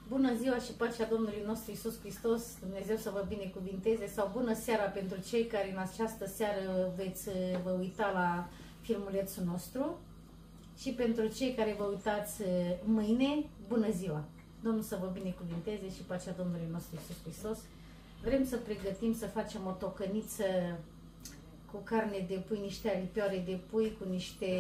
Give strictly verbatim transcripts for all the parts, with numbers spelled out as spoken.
Bună ziua și pacea Domnului nostru Iisus Hristos, Dumnezeu să vă binecuvinteze, sau bună seara pentru cei care în această seară veți vă uita la filmulețul nostru și pentru cei care vă uitați mâine, bună ziua! Domnul să vă binecuvinteze și pacea Domnului nostru Iisus Hristos. Vrem să pregătim să facem o tocăniță cu carne de pui, niște alipioare de pui, cu niște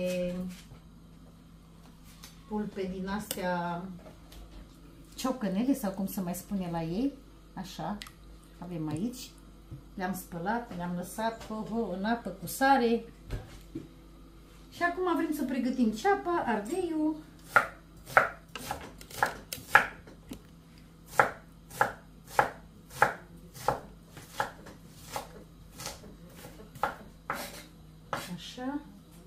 pulpe din astea ciocănele, sau cum se mai spune la ei, așa, avem aici, le-am spălat, le-am lăsat ho, ho, în apă cu sare și acum vrem să pregătim ceapa, ardeiul, așa.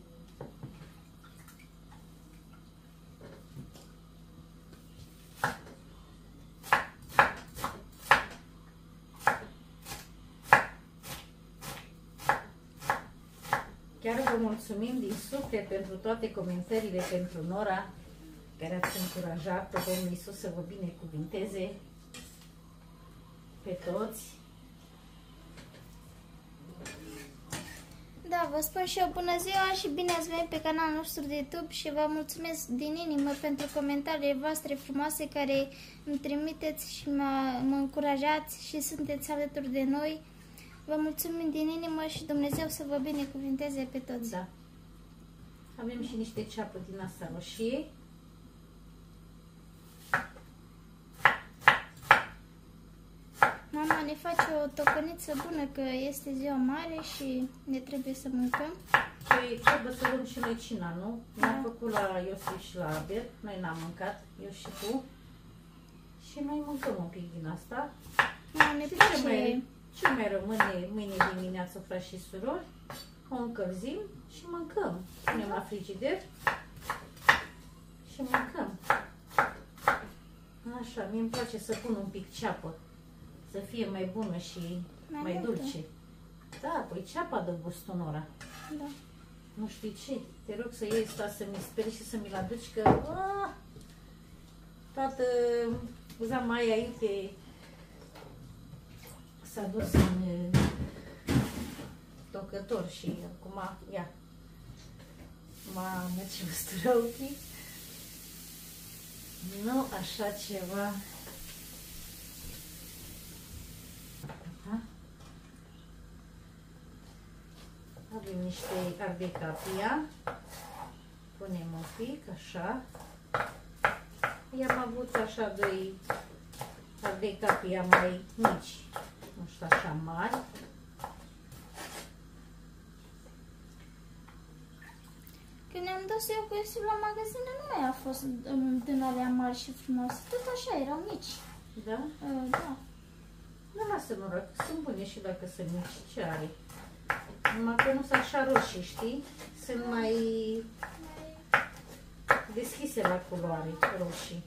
Chiar vă mulțumim din suflet pentru toate comentariile pentru Nora, care ați încurajat-o. Domnul Iisus să vă binecuvinteze pe toți. Da, vă spun și eu bună ziua și bine ați venit pe canalul nostru de YouTube și vă mulțumesc din inimă pentru comentariile voastre frumoase care îmi trimiteți și mă, mă încurajați și sunteți alături de noi. Vă mulțumim din inimă și Dumnezeu să vă binecuvinteze pe toți. Da. Avem și niște ceapă din asta roșie. Mama ne face o tocăniță bună că este ziua mare și ne trebuie să mâncăm. Păi trebuie să luăm și noi cina, nu? Da. Ne-am făcut la Iosif și la Aber. Noi n-am mâncat, eu și tu. Și noi mâncăm un pic din asta. Mama ne place... ce, mai, ce mai rămâne mâine dimineață, frați și surori? O încălzim și mâncăm. Punem la frigider și mâncăm. Așa, mie îmi place să pun un pic ceapă, să fie mai bună și mai, mai dulce. Da, păi ceapa dă gustul, Nora. Da. Nu știi ce, te rog să iei asta, să mi speri și să mi-l aduci, că a, toată zama aia aici s-a dus în tocător și acum, ia, mamă, ce ustură ochii. Nu așa ceva. Aha. Avem niște ardei capia. Punem un pic, așa. I-am avut așa doi ardei capia mai mici, nu știu, așa mari. Când ne-am dus eu cu Iosif la magazine, nu mai a fost din alea mari și frumoase. Tot așa, erau mici. Da? Uh, da. Nu, lasă, Nora, că sunt bune și dacă sunt mici. Ce are? Numai că nu sunt așa roșii, știi? Sunt mai deschise la culoare, roșii.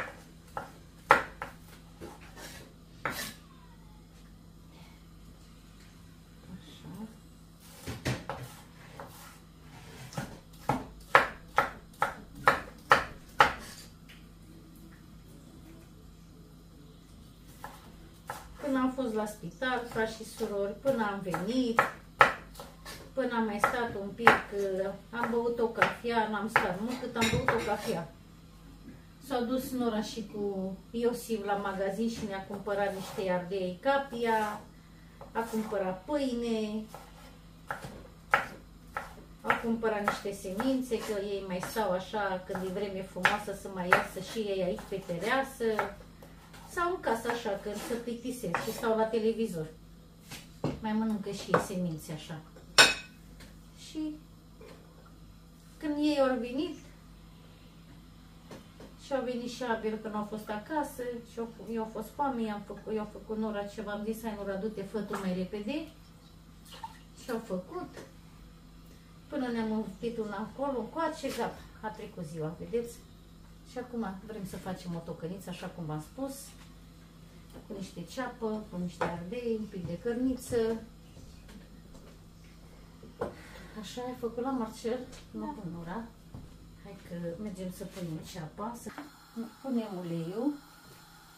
Până am fost la spital, frați și surori, până am venit, până am mai stat un pic, am băut o cafea, n-am stat mult cât am băut o cafea. S-au dus Nora și cu Iosif la magazin și ne-a cumpărat niște ardei capia, a cumpărat pâine, a cumpărat niște semințe, că ei mai stau așa când e vreme frumoasă să mai iasă și ei aici pe tereasă. Sau în casă așa, când se plictisesc și stau la televizor. Mai mănâncă și ei semințe așa. Și când ei au venit, și au venit și Abel când au fost acasă, și eu, eu au fost foame, eu am făcut, eu am făcut Nora ceva, am zis, hai Nora, du-te, fă tu mai repede. Și au făcut. Până ne-am învățit una acolo, încoace, gata, a trecut ziua, vedeți? Și acum vrem să facem o tocăniță, așa cum v-am spus, cu niște ceapă, cu niște ardei, un pic de cărniță. Așa ai făcut la Marcel? Nu, da. Cu Nora. Hai că mergem să punem ceapa, să punem uleiul.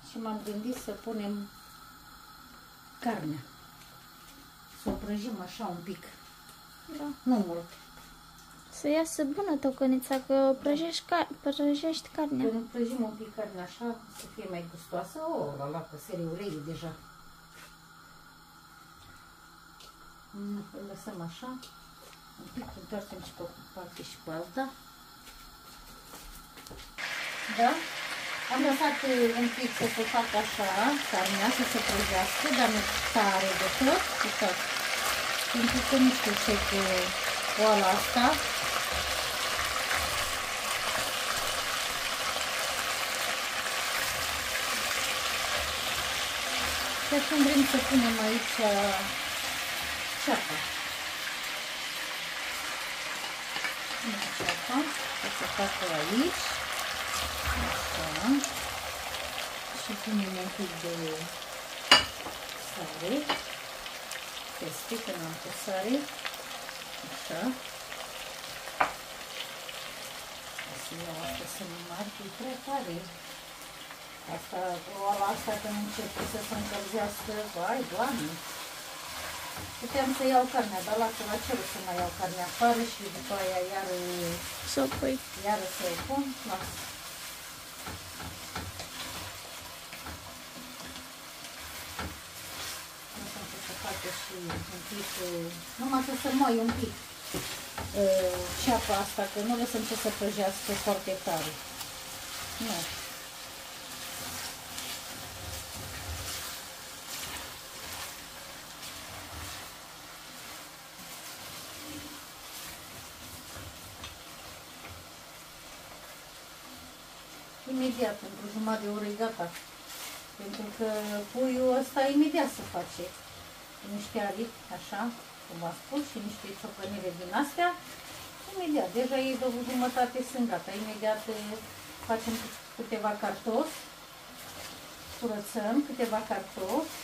Și m-am gândit să punem carnea. Să o prăjim așa un pic. Da. Nu mult. Să iasă bună tocănița, că prăjești, car prăjești carnea. Când prăjim un pic carnea așa, să fie mai gustoasă. O, la la, că se reuleie deja. Îl lăsăm așa. Un pic, întoarcem și pe o parte și pe alta. Da? Am lăsat un pic să se facă așa, carnea, să se prăjească, dar nu tare de tot. Uitați. Pentru că nu știu ce cu oala asta. Și acum vrem să punem aici ceapa. Ceapa, să se facă aici. Așa. Și punem un pic de sare. Peste, că n-am pus sare. Așa. O să iau asta să nu marc, e prea tare. Asta, oala asta când începe să se încălzească, vai, Doamne! Puteam să iau carnea, dar lasă la cer să mai iau carnea afară și după aia iar să o pui. Iar să o pun, lasă. Lăsăm să se facă și un pic, numai să se moaie un pic ceapa asta, că nu lăsăm să se prăjească foarte tare. Nu. Imediat, într-o jumătate de oră e gata. Pentru că puiul ăsta imediat se face. Niște aripi, așa, cum v-am spus, și niște ciocănire din astea. Imediat, deja ei de o jumătate sunt gata. Imediat facem câteva cartofi. Curățăm câteva cartofi.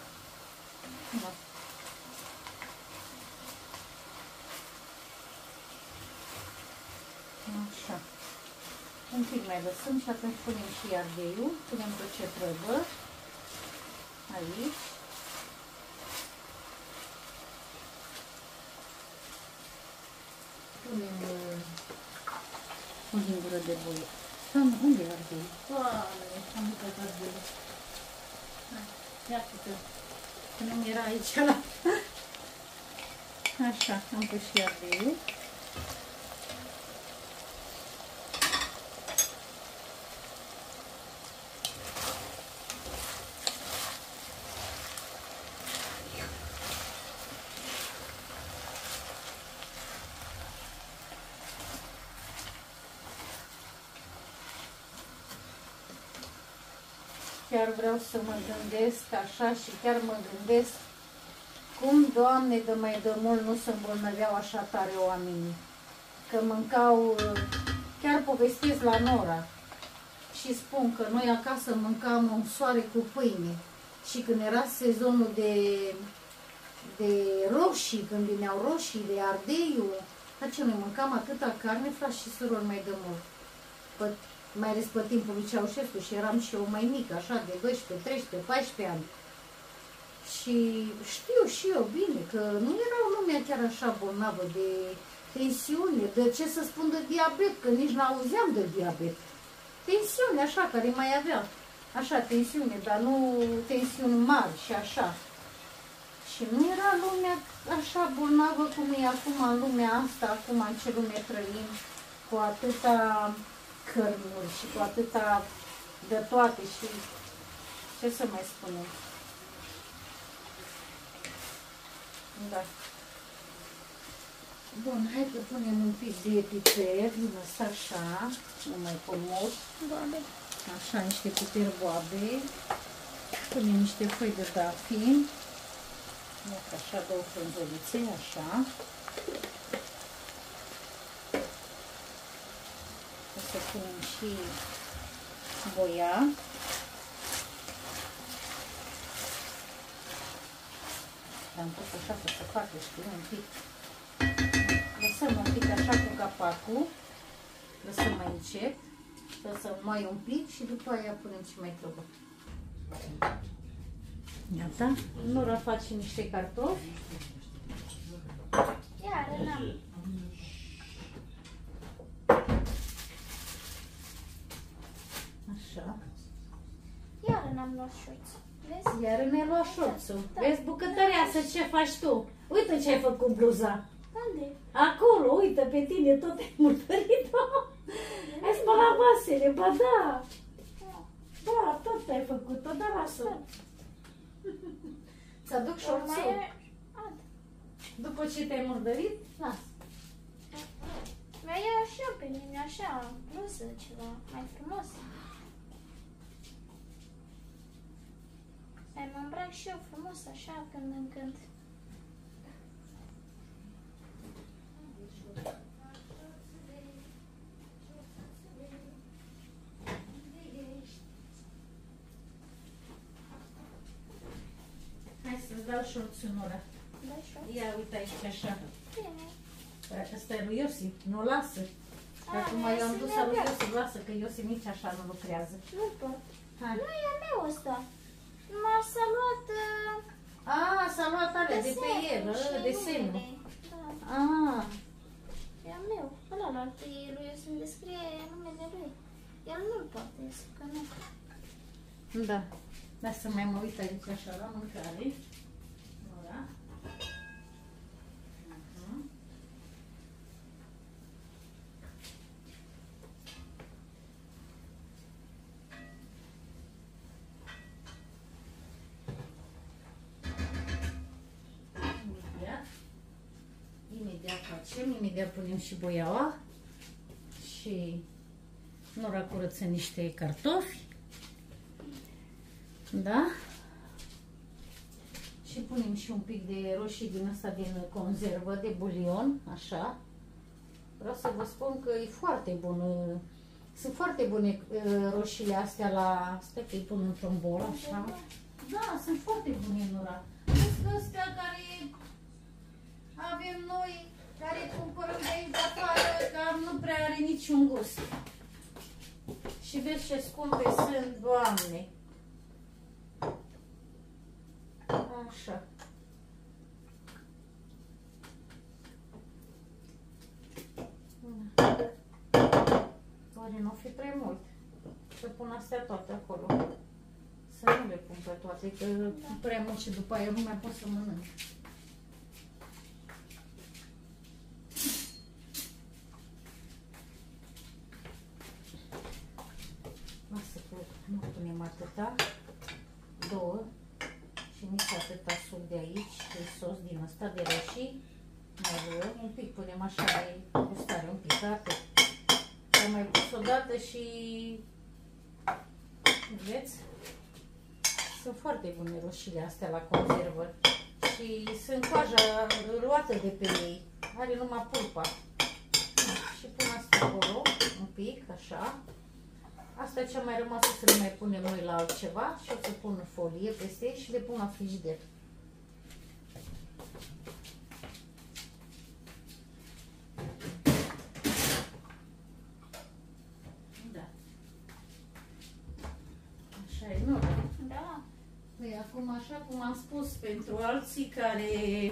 Așa. Un pic mai lăsăm și atunci punem și ardeiul, punem tot ce trebuie aici. Punem uh, o lingură de boi. Doamne, unde e ardeiul? Doamne, am uitat ardeiul. Iată-te, că nu mi era aici la... Așa, am pus și ardeiul. Chiar vreau să mă gândesc așa și chiar mă gândesc cum, Doamne, de mai de mult nu se îmbolnăveau așa tare oamenii. Că mâncau, chiar povestesc la Nora și spun că noi acasă mâncam un soare cu pâine și când era sezonul de, de roșii, când vineau roșii, de ardeiul, dar ce, noi mâncam atâta carne, frați și surori, mai de mult. Pă, mai ales pe timpul lui Ceaușescu și eram și eu mai mică, așa, de doisprezece, treisprezece, paisprezece ani. Și știu și eu bine că nu era lumea chiar așa bolnavă de tensiune, de ce să spun de diabet, că nici n-auzeam de diabet. Tensiune așa, care mai avea, așa, tensiune, dar nu tensiuni mari și așa. Și nu era lumea așa bolnavă cum e acum în lumea asta, acum în ce lume trăim, cu atâta cărnuri și cu atâta de toate și ce să mai spunem. Da. Bun, hai că punem un pic de piper, din ăsta așa, nu mai pun mult. Boabe. Așa, niște piper boabe. Punem niște foi de dafin. Așa, două frunzălițe, așa. O să punem și boia. L-am pus așa să se facă, știu, un pic. Lăsăm un pic așa cu capacul. Lăsăm mai încet. Lăsăm mai un pic și după aia punem ce mai trebuie. Iată, Nora face niște cartofi. Iar n-am. Așa. Iar n-am luat șorț. Vezi? Iar ne-ai luat șorțul. Da. Vezi, bucătăreasă, ce faci tu? Uite ce ai făcut bluza. Unde? Acolo, uite, pe tine tot ai murdărit-o. Ai spălat vasele, ba da. Da, tot ai făcut-o, da, lasă. Ți-aduc șorțul. Mai e... A, După ce te-ai murdărit, las. mai e așa pe mine, așa, bluză, ceva mai frumos. Mai mă îmbrac și eu frumos, așa, când în când. Hai să-ți dau șorțul, Nora. Da, șorț? Ia, uite aici, așa. Bine. Ăsta e lui Iosif, nu lasă. A, Acum hai eu am să dus ne lui avem. Iosif, lasă, că Iosif nici așa nu lucrează. Nu pot. Hai. Nu e al meu ăsta. Numai s-a luat uh, A, s-a luat ale de pe el, desenul și ă, desenul. numele. Da, A, e al meu. Ăla la altă e lui, să-mi descrie numele lui. El nu-l poate, că nu. da. Dar să mai mă uit aici așa la mâncare. Nora. Uh-huh. Imediat. Imediat facem, imediat punem și boiaua. Și Nora curăță niște cartofi. Da? Și punem și un pic de roșii din asta din conservă, de bulion, așa. Vreau să vă spun că e foarte bun. Sunt foarte bune uh, roșiile astea la... Stai că îi pun într-un bol, așa. Da, sunt foarte bune, Nora. Vezi că astea care avem noi, care cumpărăm de aici de afară, dar nu prea are niciun gust. Și vezi ce scumpe sunt, Doamne. Așa. Oare nu fi prea mult? Să pun astea toate acolo. Să nu le pun pe toate, că prea mult și după aia nu mai pot să mănânc. Lasă că nu punem atâta. Două. Și nici atâta suc de aici, de sos din ăsta de roșii. Mai luăm un pic, punem așa de gustare, un pic, atât. Am mai pus o dată și... Vedeți? Sunt foarte bune roșiile astea la conservă. Și sunt coaja luată de pe ei. Are numai pulpa. Și pun asta acolo, un pic, așa. Asta ce-a mai rămas să le mai punem noi la altceva și o să pun folie peste ei și le pun la frigider. Da. Așa e, nu? Da. Păi acum, așa cum am spus, pentru alții care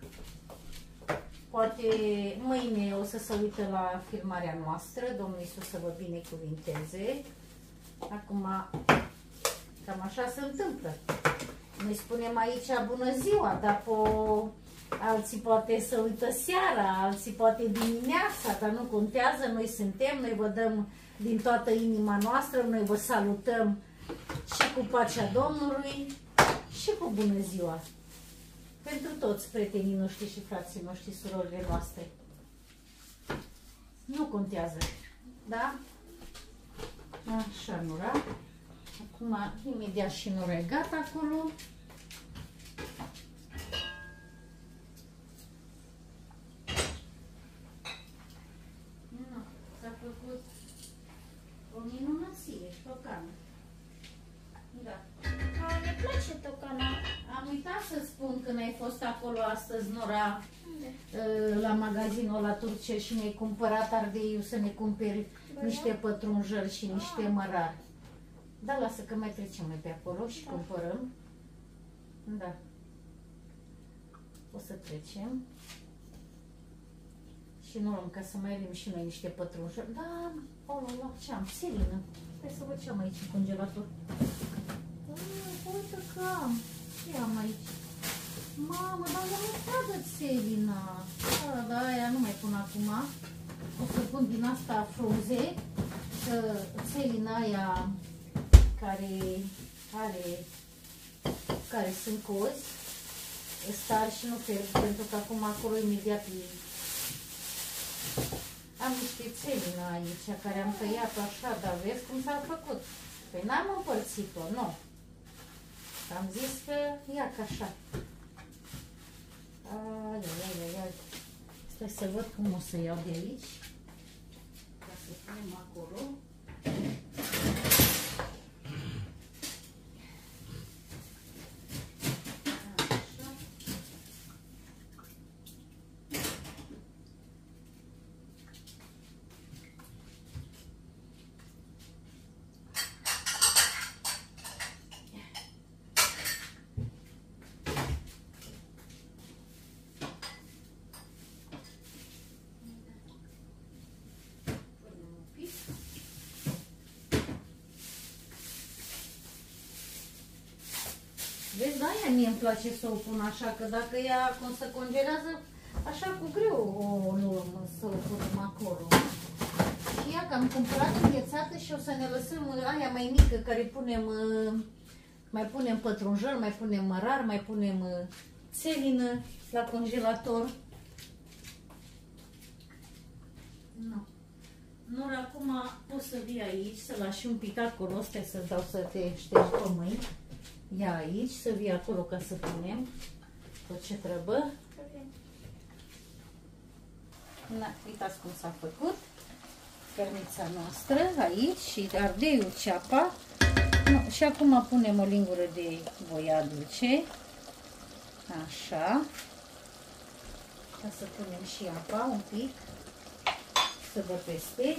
poate mâine o să se uită la filmarea noastră, Domnul Iisus să vă binecuvinteze. Acum, cam așa se întâmplă. Noi spunem aici bună ziua, dar po, alții poate să uită seara, alții poate dimineața, dar nu contează, noi suntem, noi vă dăm din toată inima noastră, noi vă salutăm și cu pacea Domnului și cu bună ziua. Pentru toți prietenii noștri și frații noștri, surorile noastre. Nu contează, da? Așa, Nora. Acum, imediat și Nora e gata acolo. S-a făcut o minunăție, ștocană. Da. A, ne place tocana. Am uitat să spun când ai fost acolo astăzi, Nora, Unde? la magazinul la Turce și ne-ai cumpărat ardeiul să ne cumperi Bă, niște pătrunjări și niște mărari. Da, lasă că mai trecem mai pe acolo și da. Cumpărăm. Da. O să trecem. Și nu luăm ca să mai avem și noi niște pătrunjori. Da, o luăm ce am? Țelină. Hai să văd ce am aici în congelator. Uite că am. Ce am aici? Mamă, dar nu mi tragă țelina. Da, da, aia nu mai pun acum. O să pun din asta frunze. Țelina aia care are, care sunt cozi, star și nu fierb, pentru că acum acolo imediat am niște țelină aici, care am tăiat-o așa, dar vezi cum s-a făcut. Păi n-am împărțit-o, nu. Am zis că ia ca așa. Ai, ai, ai, ai. Stai să văd cum o să iau de aici. Ca să punem acolo. Vezi, da, aia mie îmi place să o pun așa, că dacă ea cum se congelează, așa cu greu o luăm să o punem acolo. Și ea că am cumpărat înghețată și o să ne lăsăm aia mai mică, care punem, mai punem pătrunjel, mai punem mărar, mai punem țelină la congelator. Nu. Nu, acum poți să vii aici, să lași un pic acolo, stai să-ți dau să te ștergi pe mâini. Ia aici, să vii acolo ca să punem tot ce trebuie. Na, uitați cum s-a făcut cărnița noastră aici și ardeiul, ceapa. No, și acum punem o lingură de voia dulce. Așa. Ca să punem și apa un pic. Să dă peste.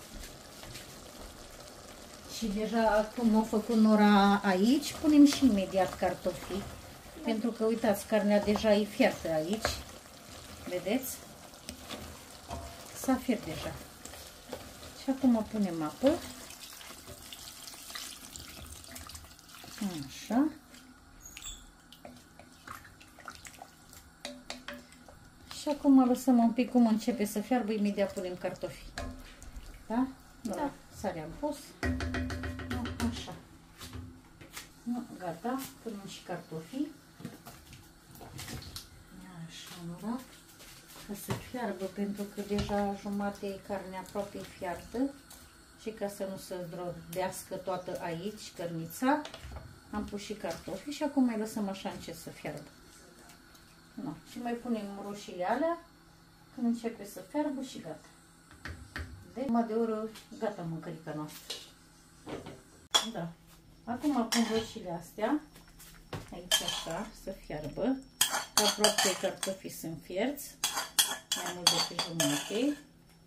Și deja cum a făcut Nora aici, punem și imediat cartofii. Da. Pentru că, uitați, carnea deja e fiartă aici. Vedeți? S-a fiert deja. Și acum punem apă. Așa. Și acum lăsăm un pic cum începe să fiarbă, imediat punem cartofii. Da? Da. Sare am pus. Așa. Gata. Punem și cartofii. Așa, Nora. Ca să fiarbă, pentru că deja jumate e carne aproape fiartă. Și ca să nu se zdrobească toată aici cărnița, am pus și cartofii și acum mai lăsăm așa încet să fiarbă. No. Și mai punem roșiile alea când începe să fiarbă și gata. De jumătate de oră gata mâncărica noastră. Da. Acum pun roșiile astea aici așa să fiarbă. Aproape cartofii sunt fierți, mai mult decât jumătate.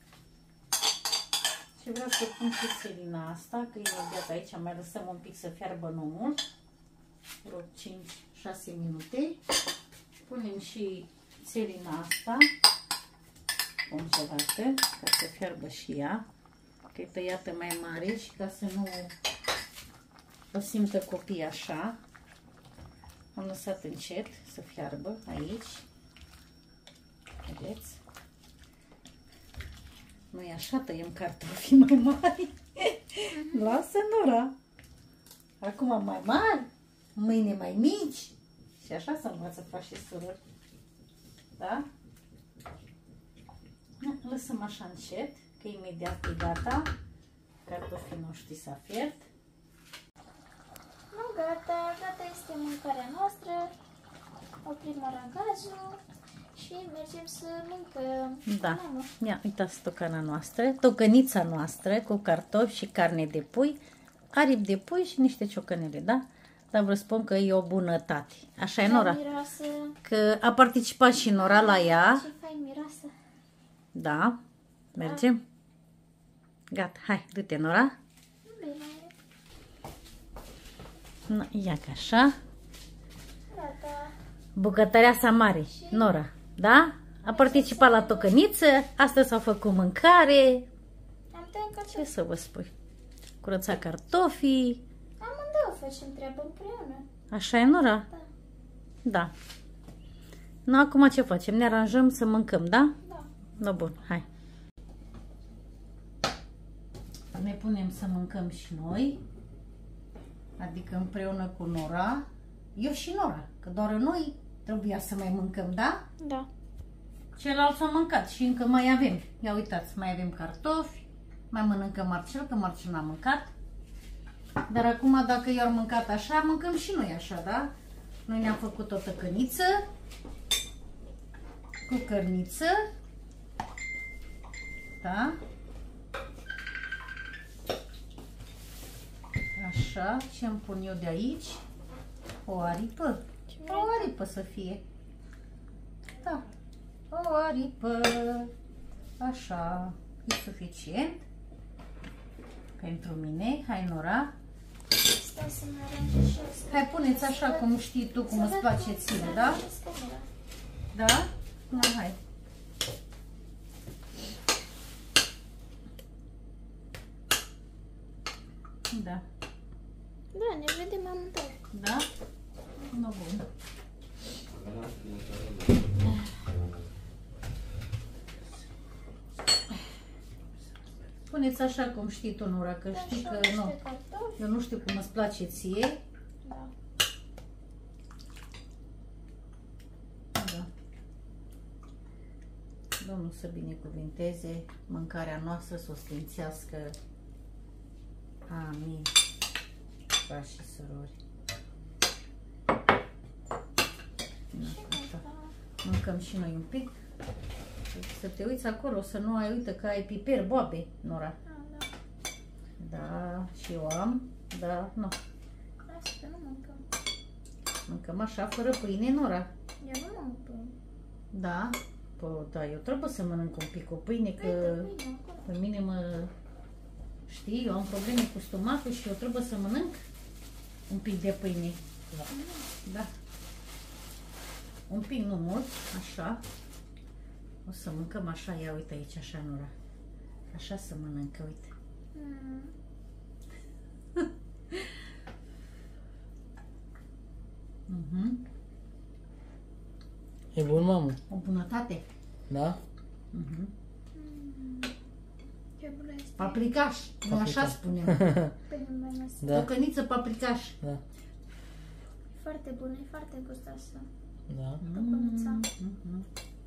Și vreau să pun și țelina asta, că imediat aici mai lăsăm un pic să fiarbă, nu mult. Vreo cinci șase minute. Punem și țelina asta congelată, ca să fiarbă și ea, că e tăiată mai mare și ca să nu o simtă copiii așa. Am lăsat încet să fiarbă aici. Vedeți? Noi așa tăiem cartofii mai mari. Lasă, Nora! Acum mai mari, mâine mai mici. Și așa să învață faci și surori. Da? Lăsăm așa încet, că imediat e gata. Cartofii noștri s-a fiert. Nu, gata, gata este mâncarea noastră. Oprim arangajul și mergem să mâncăm. Da, ia uitați tocana noastră, tocănița noastră cu cartofi și carne de pui, aripi de pui și niște ciocănele, da? Dar vă spun că e o bunătate. Așa e, Nora? Miroasă. Că a participat și Nora la ea. Ce fain miroasă. Da, mergem? Gata, hai, du-te, Nora. Bine. No, ia ca așa. Gata. Bucătăreasa mare, Nora, da? A participat la tocăniță, astăzi s-a făcut mâncare. Am tăiat cartofi. Ce să vă spui? Curăța cartofii. Amândouă facem treabă împreună. Așa e, Nora? Da. Da. Nu, acum ce facem? Ne aranjăm să mâncăm, da? Da. No, bun, hai. Ne punem să mâncăm și noi. Adică împreună cu Nora. Eu și Nora, că doar noi trebuia să mai mâncăm, da? Da. Ceilalți au mâncat și încă mai avem. Ia uitați, mai avem cartofi, mai mănâncă Marcel, că Marcel n-a mâncat. Dar acum, dacă eu am mâncat așa, mâncăm și noi așa, da? Noi ne-am făcut o tăcăniță cu cărniță. Da? Așa, și îmi pun eu de aici o aripă. O aripă să fie. Da. O aripă. Așa. E suficient pentru mine. Hai, Nora. Stai să mă aranjez și asta. Hai, puneți așa cum știi tu, cum îți place ție, da? Da? Nu, hai. Da. Da, ne vedem amândouă. Da? Nu, bun. Puneți așa cum știi tu, Nora, că Da, știi și că niște nu. cartofi. Eu nu știu cum îți place ție. Da. Da. Domnul să binecuvinteze mâncarea noastră, să o sfințească. Amin. Frați și surori. Mâncăm și noi un pic. Să te uiți acolo, să nu ai, uite că ai piper, boabe, Nora. Da, da. Da, și eu am, da, nu. Asta nu mâncăm. Mâncăm așa, fără pâine, Nora. Eu nu mănânc pâine. Da, păi, da, eu trebuie să mănânc un pic o pâine, că Uite, pâine acolo. pe mine mă... Știi, eu am probleme cu stomacul și eu trebuie să mănânc un pic de pâine. Da. Da. Un pic, nu mult, așa. O să mâncăm așa, ia uite aici, așa, Nora. Așa să mănâncă, uite. Mm. Mhm. E bun, mamă? O bunătate. Da? Mhm. Ce bună este. Paprikaș, nu așa Paprikaș. spunem. Pâine mai măsă. Da. Tocăniță paprikaș. Da. Foarte bună, e foarte gustoasă. Da. Tocănița. Mhm.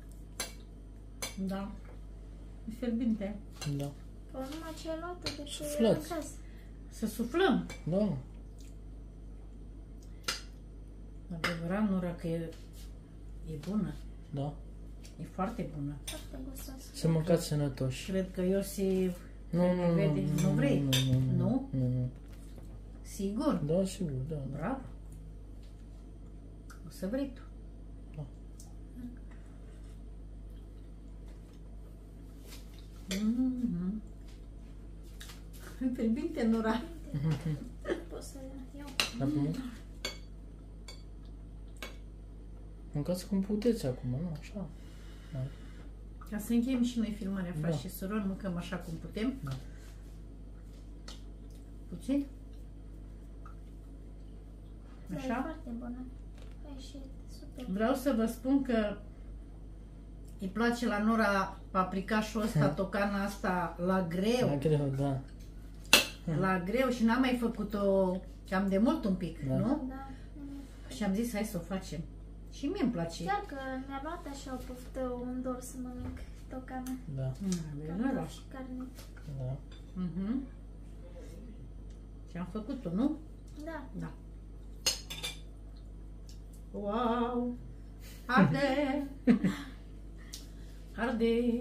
Da. E fierbinte. Da. Că numai ce ai luat-o de ce Suflați. era în casă. Să suflăm. Da. Adevărat, Nora, că e, e bună. Da. E foarte bună. Foarte gustoasă. Să mâncați sănătoși. Cred că Iosif Nu, nu, nu, vede. nu, Nu vrei? Nu, nu, nu. Nu? Nu, nu. Sigur? Da, sigur, da. da. Bravo. O să vrei tu. Da. Mm-hmm. Fierbinte, Nora. Pot să iau. Acum? Mâncați cum puteți acum, nu? Așa. Da. Ca să încheiem și noi filmarea, frați Da. și surori, mâncăm așa cum putem. Da. Puțin? Da, e Așa? foarte bună. A ieșit super. Vreau să vă spun că îi place la Nora paprikașul ăsta, tocana asta, la greu. La greu, da. La greu și n-am mai făcut-o cam de mult un pic, Da. nu? Da. Și am zis, hai să o facem. Și mie îmi place. Chiar că mi-a luat așa o poftă, un dor să mănânc tocană. Da. Mm, Cartofi Nora. și carne. Da. Mhm. Și am făcut-o, nu? Da. Da. Wow! Arde! Arde!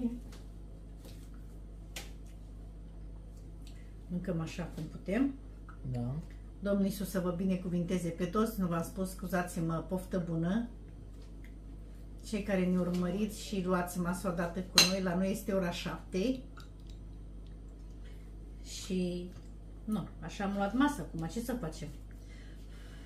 Mâncăm așa cum putem. Da. Domnul Iisus să vă binecuvinteze pe toți. Nu v-am spus, scuzați-mă, poftă bună. Cei care ne urmăriți și luați masa odată cu noi, la noi este ora șapte. Și nu, așa am luat masa, acum ce să facem?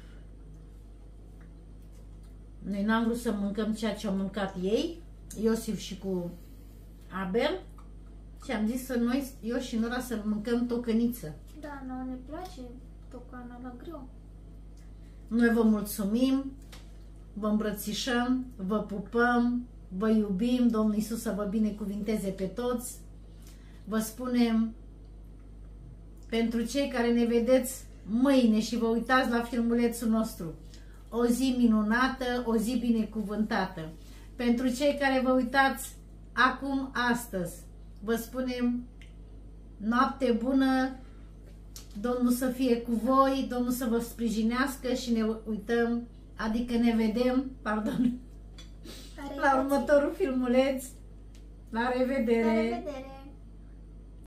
Noi n-am vrut să mâncăm ceea ce au mâncat ei, Iosif și cu Abel, și am zis să noi, eu și Nora, să mâncăm tocăniță. Da, nouă ne place tocana la greu. Noi vă mulțumim, vă îmbrățișăm, vă pupăm, vă iubim, Domnul Iisus să vă binecuvinteze pe toți. Vă spunem, pentru cei care ne vedeți mâine și vă uitați la filmulețul nostru, o zi minunată, o zi binecuvântată. Pentru cei care vă uitați acum, astăzi, vă spunem noapte bună, Domnul să fie cu voi, Domnul să vă sprijinească și ne uităm, adică ne vedem, pardon, la următorul filmuleț. La revedere! La revedere!